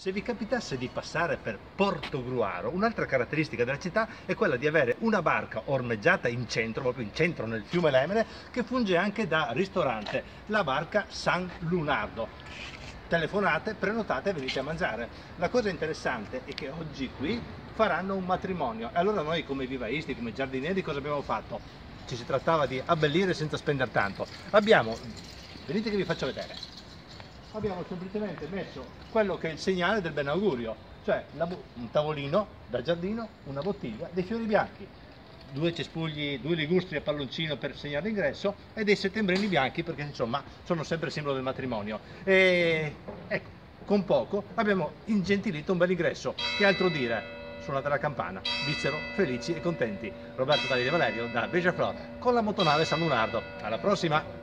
Se vi capitasse di passare per Portogruaro, un'altra caratteristica della città è quella di avere una barca ormeggiata in centro, proprio in centro nel fiume Lemene, che funge anche da ristorante, la barca San Lunardo. Telefonate, prenotate e venite a mangiare. La cosa interessante è che oggi qui faranno un matrimonio. E allora noi come vivaisti, come giardinieri, cosa abbiamo fatto? Ci si trattava di abbellire senza spendere tanto. Venite che vi faccio vedere. Abbiamo semplicemente messo quello che è il segnale del benaugurio, cioè un tavolino da giardino, una bottiglia, dei fiori bianchi, due cespugli, due ligustri a palloncino per segnare l'ingresso e dei settembrini bianchi perché insomma sono sempre simbolo del matrimonio. E ecco, con poco abbiamo ingentilito un bel ingresso. Che altro dire? Suonate la campana, vissero felici e contenti. Roberto Davide Valerio da Beija Flor con la motonave San Lunardo. Alla prossima!